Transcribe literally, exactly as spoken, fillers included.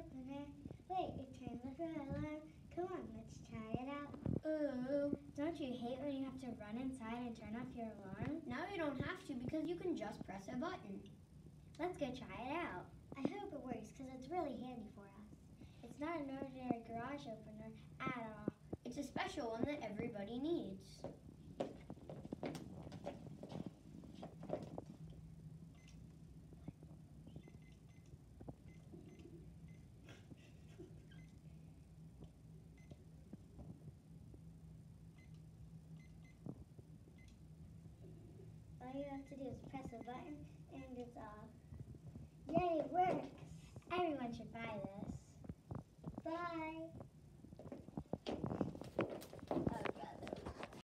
opener. Wait, it turns the fire alarm. Come on, let's try it out. Ooh, don't you hate when you have to run inside and turn off your alarm? Now you don't have to because you can just press a button. Let's go try it out. I hope it works because it's really handy for us. It's not an ordinary garage opener at all. It's a special one that everybody needs. All you have to do is press a button and it's off. Yay, it works! Everyone should buy this. Bye!